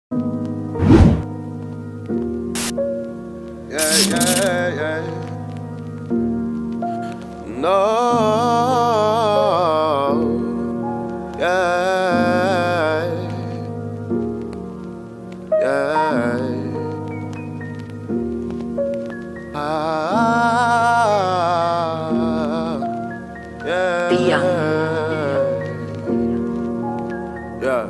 Yeah, yeah, yeah. No. Yeah. Yeah. Yeah. Beyond. Yeah.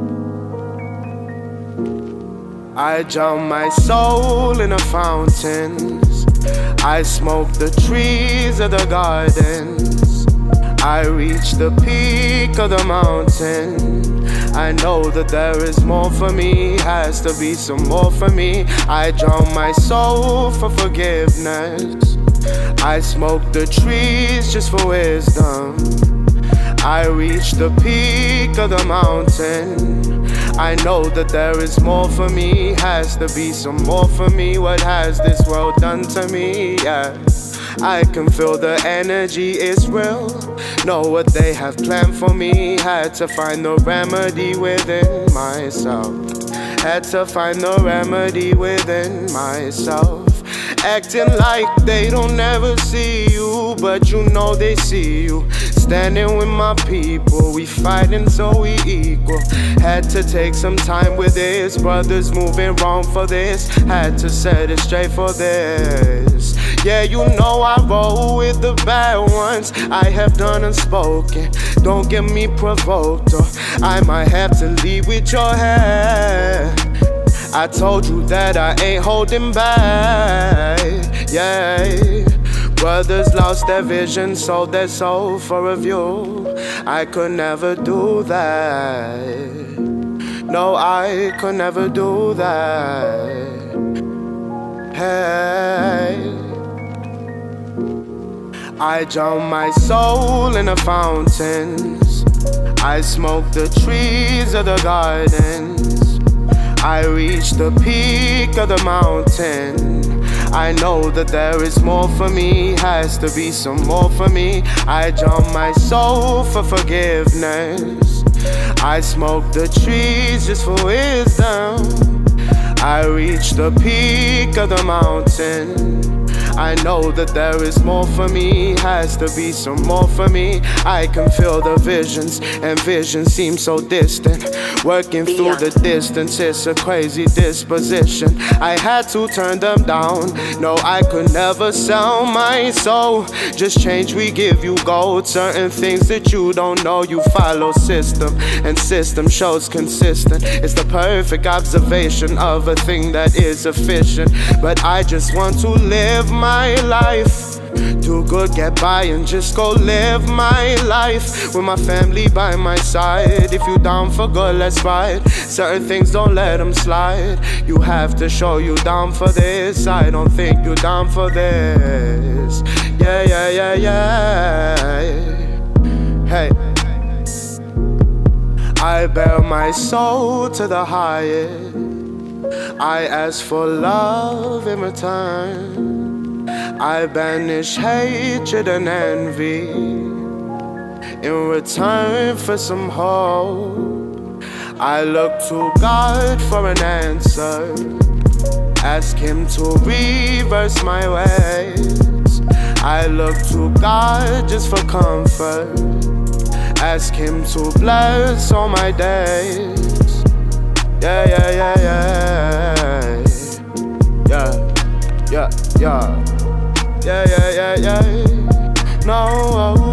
I drown my soul in the fountains. I smoke the trees of the gardens. I reach the peak of the mountain. I know that there is more for me, has to be some more for me. I drown my soul for forgiveness. I smoke the trees just for wisdom. I reach the peak of the mountain. I know that there is more for me, has to be some more for me. What has this world done to me? Yeah, I can feel the energy, it's real. Know what they have planned for me. Had to find the remedy within myself. Had to find the remedy within myself. Acting like they don't ever see you, but you know they see you. Standing with my people, we fighting so we equal. Had to take some time with this, brothers moving wrong for this. Had to set it straight for this. Yeah, you know I roll with the bad ones. I have done unspoken, don't get me provoked, or I might have to leave with your head. I told you that I ain't holding back, yeah. Brothers lost their vision, sold their soul for a view. I could never do that. No, I could never do that. Hey, I drown my soul in the fountains. I smoke the trees of the gardens. I reach the peak of the mountain. I know that there is more for me, has to be some more for me. I drown my soul for forgiveness. I smoke the trees just for wisdom. I reach the peak of the mountain. I know that there is more for me, has to be some more for me. I can feel the visions, and visions seem so distant. Working through the distance, it's a crazy disposition. I had to turn them down. No, I could never sell my soul. Just change, we give you gold. Certain things that you don't know, you follow system, and system shows consistent. It's the perfect observation of a thing that is efficient. But I just want to live my life. Do good, get by, and just go live my life with my family by my side. If you down for good, let's ride. Certain things, don't let them slide. You have to show you down for this. I don't think you down for this. Yeah, yeah, yeah, yeah. Hey, I bear my soul to the highest. I ask for love in return. I banish hatred and envy in return for some hope. I look to God for an answer. Ask Him to reverse my ways. I look to God just for comfort. Ask Him to bless all my days. Yeah, yeah, yeah, yeah. Yeah, yeah, yeah. Yeah, yeah, yeah, yeah. No.